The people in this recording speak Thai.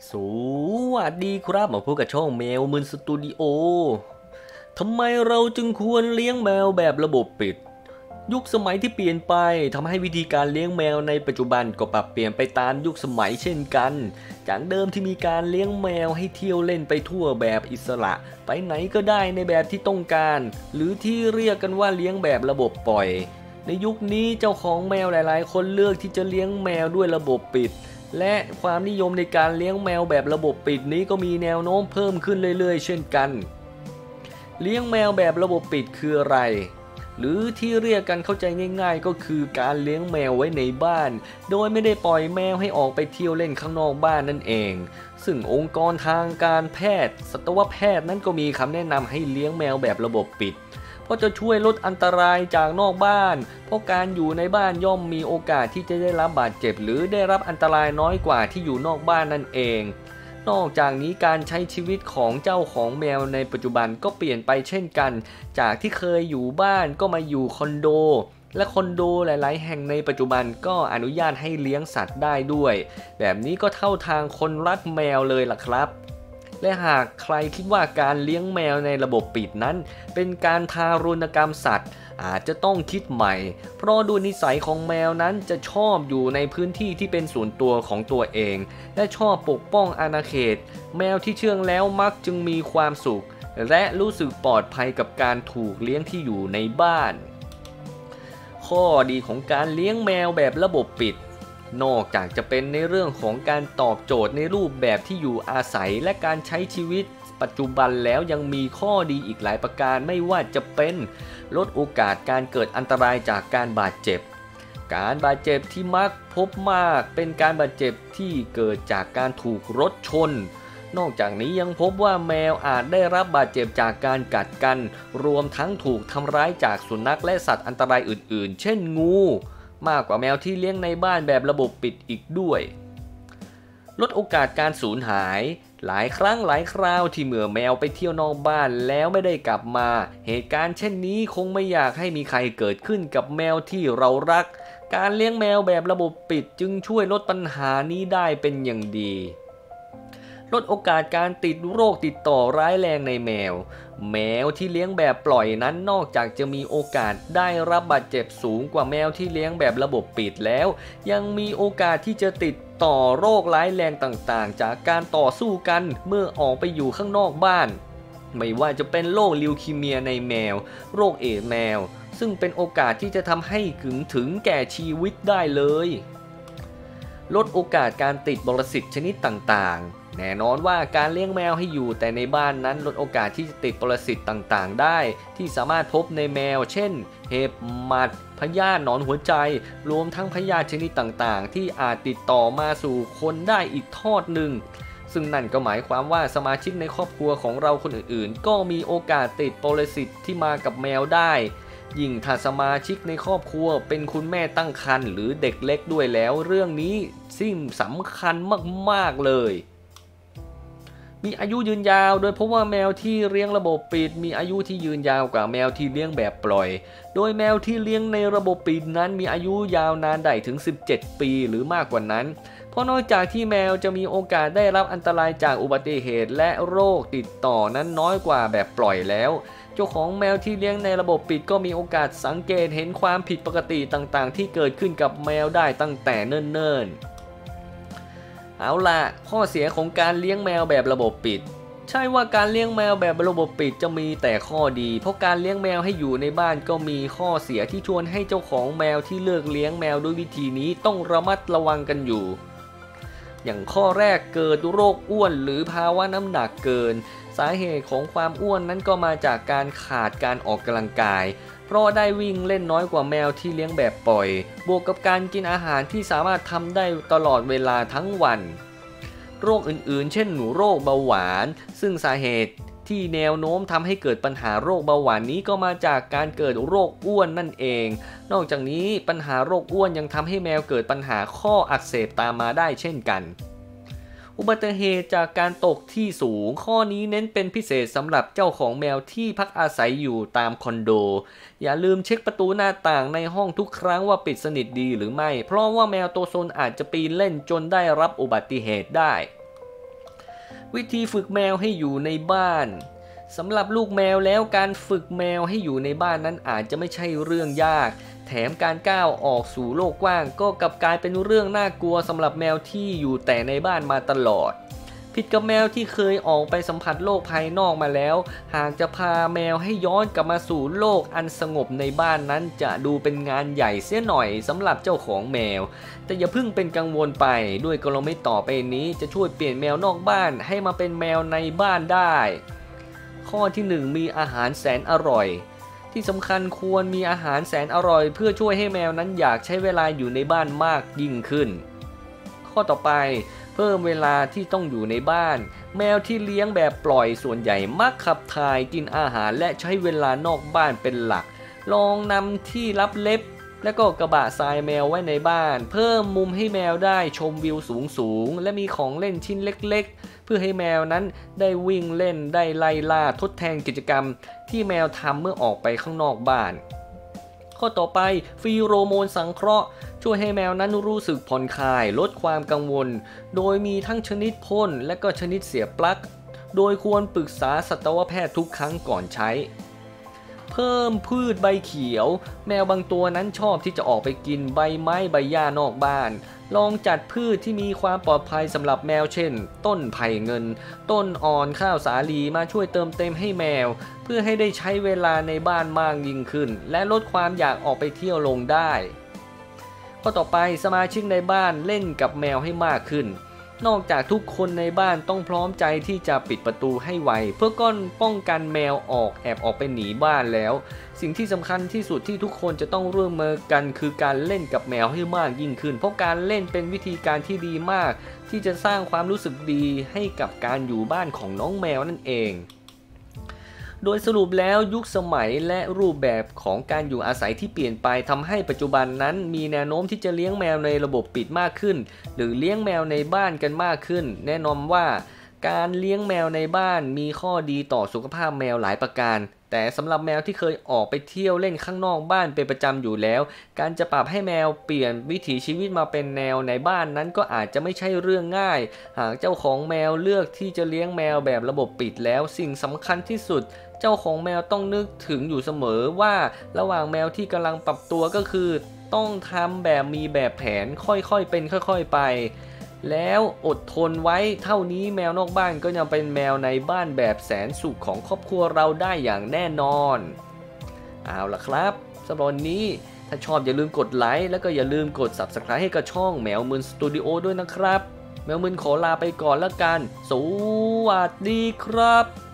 สวัสดีครับมาพบกับช่องแมวมึนสตูดิโอทำไมเราจึงควรเลี้ยงแมวแบบระบบปิดยุคสมัยที่เปลี่ยนไปทำให้วิธีการเลี้ยงแมวในปัจจุบันก็ปรับเปลี่ยนไปตามยุคสมัยเช่นกันจากเดิมที่มีการเลี้ยงแมวให้เที่ยวเล่นไปทั่วแบบอิสระไปไหนก็ได้ในแบบที่ต้องการหรือที่เรียกกันว่าเลี้ยงแบบระบบปล่อยในยุคนี้เจ้าของแมวหลายๆคนเลือกที่จะเลี้ยงแมวด้วยระบบปิดและความนิยมในการเลี้ยงแมวแบบระบบปิดนี้ก็มีแนวโน้มเพิ่มขึ้นเรื่อยๆเช่นกันเลี้ยงแมวแบบระบบปิดคืออะไรหรือที่เรียกกันเข้าใจง่ายๆก็คือการเลี้ยงแมวไว้ในบ้านโดยไม่ได้ปล่อยแมวให้ออกไปเที่ยวเล่นข้างนอกบ้านนั่นเองซึ่งองค์กรทางการแพทย์สัตวแพทย์นั้นก็มีคำแนะนำให้เลี้ยงแมวแบบระบบปิดเพราะจะช่วยลดอันตรายจากนอกบ้านเพราะการอยู่ในบ้านย่อมมีโอกาสที่จะได้รับบาดเจ็บหรือได้รับอันตรายน้อยกว่าที่อยู่นอกบ้านนั่นเองนอกจากนี้การใช้ชีวิตของเจ้าของแมวในปัจจุบันก็เปลี่ยนไปเช่นกันจากที่เคยอยู่บ้านก็มาอยู่คอนโดและคอนโดหลายๆแห่งในปัจจุบันก็อนุญาตให้เลี้ยงสัตว์ได้ด้วยแบบนี้ก็เข้าทางคนรักแมวเลยล่ะครับและหากใครคิดว่าการเลี้ยงแมวในระบบปิดนั้นเป็นการทารุณกรรมสัตว์อาจจะต้องคิดใหม่เพราะดูนิสัยของแมวนั้นจะชอบอยู่ในพื้นที่ที่เป็นส่วนตัวของตัวเองและชอบปกป้องอาณาเขตแมวที่เชื่องแล้วมักจึงมีความสุขและรู้สึกปลอดภัยกับการถูกเลี้ยงที่อยู่ในบ้านข้อดีของการเลี้ยงแมวแบบระบบปิดนอกจากจะเป็นในเรื่องของการตอบโจทย์ในรูปแบบที่อยู่อาศัยและการใช้ชีวิตปัจจุบันแล้วยังมีข้อดีอีกหลายประการไม่ว่าจะเป็นลดโอกาสการเกิดอันตรายจากการบาดเจ็บการบาดเจ็บที่มักพบมากเป็นการบาดเจ็บที่เกิดจากการถูกรถชนนอกจากนี้ยังพบว่าแมวอาจได้รับบาดเจ็บจากการกัดกันรวมทั้งถูกทำร้ายจากสุนัขและสัตว์อันตรายอื่นๆเช่นงูมากกว่าแมวที่เลี้ยงในบ้านแบบระบบปิดอีกด้วยลดโอกาสการสูญหายหลายครั้งหลายคราวที่เมื่อแมวไปเที่ยวนอกบ้านแล้วไม่ได้กลับมาเหตุการณ์เช่นนี้คงไม่อยากให้มีใครเกิดขึ้นกับแมวที่เรารักการเลี้ยงแมวแบบระบบปิดจึงช่วยลดปัญหานี้ได้เป็นอย่างดีลดโอกาสการติดโรคติดต่อร้ายแรงในแมวแมวที่เลี้ยงแบบปล่อยนั้นนอกจากจะมีโอกาสได้รับบาดเจ็บสูงกว่าแมวที่เลี้ยงแบบระบบปิดแล้วยังมีโอกาสที่จะติดต่อโรคร้ายแรงต่างๆจากการต่อสู้กันเมื่อออกไปอยู่ข้างนอกบ้านไม่ว่าจะเป็นโรคลิวคีเมียในแมวโรคเอดส์แมวซึ่งเป็นโอกาสที่จะทำให้ถึงแก่ชีวิตได้เลยลดโอกาสการติดปรสิตชนิดต่างๆแน่นอนว่าการเลี้ยงแมวให้อยู่แต่ในบ้านนั้นลดโอกาสที่จะติดปรสิตต่างๆได้ที่สามารถพบในแมวเช่นเห็บหมัดพยาธิหนอนหัวใจรวมทั้งพยาธิชนิดต่างๆที่อาจติดต่อมาสู่คนได้อีกทอดหนึ่งซึ่งนั่นก็หมายความว่าสมาชิกในครอบครัวของเราคนอื่นๆก็มีโอกาสติดปรสิตที่มากับแมวได้ยิ่งถ้าสมาชิกในครอบครัวเป็นคุณแม่ตั้งครรภ์หรือเด็กเล็กด้วยแล้วเรื่องนี้สิ่งสำคัญมากๆเลยมีอายุยืนยาวโดยเพราะว่าแมวที่เลี้ยงระบบปิดมีอายุที่ยืนยาวกว่าแมวที่เลี้ยงแบบปล่อยโดยแมวที่เลี้ยงในระบบปิดนั้นมีอายุยาวนานได้ถึง17ปีหรือมากกว่านั้นเพราะนอกจากที่แมวจะมีโอกาสได้รับอันตรายจากอุบัติเหตุและโรคติดต่อนั้นน้อยกว่าแบบปล่อยแล้วเจ้าของแมวที่เลี้ยงในระบบปิดก็มีโอกาสสังเกตเห็นความผิดปกติต่างๆที่เกิดขึ้นกับแมวได้ตั้งแต่เนิ่นๆเอาล่ะข้อเสียของการเลี้ยงแมวแบบระบบปิดใช่ว่าการเลี้ยงแมวแบบระบบปิดจะมีแต่ข้อดีเพราะการเลี้ยงแมวให้อยู่ในบ้านก็มีข้อเสียที่ชวนให้เจ้าของแมวที่เลือกเลี้ยงแมวด้วยวิธีนี้ต้องระมัดระวังกันอยู่อย่างข้อแรกเกิดโรคอ้วนหรือภาวะน้ำหนักเกินสาเหตุของความอ้วนนั้นก็มาจากการขาดการออกกำลังกายเพราะได้วิ่งเล่นน้อยกว่าแมวที่เลี้ยงแบบปล่อยบวกกับการกินอาหารที่สามารถทำได้ตลอดเวลาทั้งวันโรคอื่นๆเช่นโรคเบาหวานซึ่งสาเหตุที่แนวโน้มทำให้เกิดปัญหาโรคเบาหวานนี้ก็มาจากการเกิดโรคอ้วนนั่นเองนอกจากนี้ปัญหาโรคอ้วนยังทำให้แมวเกิดปัญหาข้ออักเสบตามมาได้เช่นกันอุบัติเหตุจากการตกที่สูงข้อนี้เน้นเป็นพิเศษสำหรับเจ้าของแมวที่พักอาศัยอยู่ตามคอนโดอย่าลืมเช็คประตูหน้าต่างในห้องทุกครั้งว่าปิดสนิทดีหรือไม่เพราะว่าแมวตัวซนอาจจะปีนเล่นจนได้รับอุบัติเหตุได้วิธีฝึกแมวให้อยู่ในบ้านสำหรับลูกแมวแล้วการฝึกแมวให้อยู่ในบ้านนั้นอาจจะไม่ใช่เรื่องยากแถมการก้าวออกสู่โลกกว้างก็กลับกลายเป็นเรื่องน่ากลัวสำหรับแมวที่อยู่แต่ในบ้านมาตลอดผิดกับแมวที่เคยออกไปสัมผัสโลกภายนอกมาแล้วหากจะพาแมวให้ย้อนกลับมาสู่โลกอันสงบในบ้านนั้นจะดูเป็นงานใหญ่เสียหน่อยสำหรับเจ้าของแมวแต่อย่าเพิ่งเป็นกังวลไปด้วยกลยุทธ์ต่อไปนี้จะช่วยเปลี่ยนแมวนอกบ้านให้มาเป็นแมวในบ้านได้ข้อที่1มีอาหารแสนอร่อยที่สำคัญควรมีอาหารแสนอร่อยเพื่อช่วยให้แมวนั้นอยากใช้เวลาอยู่ในบ้านมากยิ่งขึ้นข้อต่อไปเพิ่มเวลาที่ต้องอยู่ในบ้านแมวที่เลี้ยงแบบปล่อยส่วนใหญ่มักขับถ่ายกินอาหารและใช้เวลานอกบ้านเป็นหลักลองนำที่รับเล็บและก็กระบะทรายแมวไว้ในบ้านเพิ่มมุมให้แมวได้ชมวิวสูงและมีของเล่นชิ้นเล็กๆเพื่อให้แมวนั้นได้วิ่งเล่นได้ไล่ล่าทดแทนกิจกรรมที่แมวทำเมื่อออกไปข้างนอกบ้านข้อต่อไปฟีโรโมนสังเคราะห์ช่วยให้แมวนั้นรู้สึกผ่อนคลายลดความกังวลโดยมีทั้งชนิดพ่นและก็ชนิดเสียบปลั๊กโดยควรปรึกษาสัตวแพทย์ทุกครั้งก่อนใช้เพิ่มพืชใบเขียวแมวบางตัวนั้นชอบที่จะออกไปกินใบไม้ใบหญ้านอกบ้านลองจัดพืชที่มีความปลอดภัยสำหรับแมวเช่นต้นไผ่เงินต้นอ่อนข้าวสาลีมาช่วยเติมเต็มให้แมวเพื่อให้ได้ใช้เวลาในบ้านมากยิ่งขึ้นและลดความอยากออกไปเที่ยวลงได้ข้อต่อไปสมาชิกในบ้านเล่นกับแมวให้มากขึ้นนอกจากทุกคนในบ้านต้องพร้อมใจที่จะปิดประตูให้ไวเพื่อป้องกันแมวแอบออกไปหนีบ้านแล้วสิ่งที่สำคัญที่สุดที่ทุกคนจะต้องร่วมมือกันคือการเล่นกับแมวให้มากยิ่งขึ้นเพราะการเล่นเป็นวิธีการที่ดีมากที่จะสร้างความรู้สึกดีให้กับการอยู่บ้านของน้องแมวนั่นเองโดยสรุปแล้วยุคสมัยและรูปแบบของการอยู่อาศัยที่เปลี่ยนไปทำให้ปัจจุบันนั้นมีแนวโน้มที่จะเลี้ยงแมวในระบบปิดมากขึ้นหรือเลี้ยงแมวในบ้านกันมากขึ้นแน่นอนว่าการเลี้ยงแมวในบ้านมีข้อดีต่อสุขภาพแมวหลายประการแต่สำหรับแมวที่เคยออกไปเที่ยวเล่นข้างนอกบ้านเป็นประจำอยู่แล้วการจะปรับให้แมวเปลี่ยนวิถีชีวิตมาเป็นแนวในบ้านนั้นก็อาจจะไม่ใช่เรื่องง่ายหากเจ้าของแมวเลือกที่จะเลี้ยงแมวแบบระบบปิดแล้วสิ่งสำคัญที่สุดเจ้าของแมวต้องนึกถึงอยู่เสมอว่าระหว่างแมวที่กำลังปรับตัวก็คือต้องทำแบบมีแบบแผนค่อยๆเป็นค่อยๆไปแล้วอดทนไว้เท่านี้แมวนอกบ้านก็ยังเป็นแมวในบ้านแบบแสนสุขของครอบครัวเราได้อย่างแน่นอนเอาล่ะครับสำหรับวันนี้ถ้าชอบอย่าลืมกดไลค์แล้วก็อย่าลืมกด Subscribe ให้กับช่องแมวมึนสตูดิโอด้วยนะครับแมวมึนขอลาไปก่อนละกันสวัสดีครับ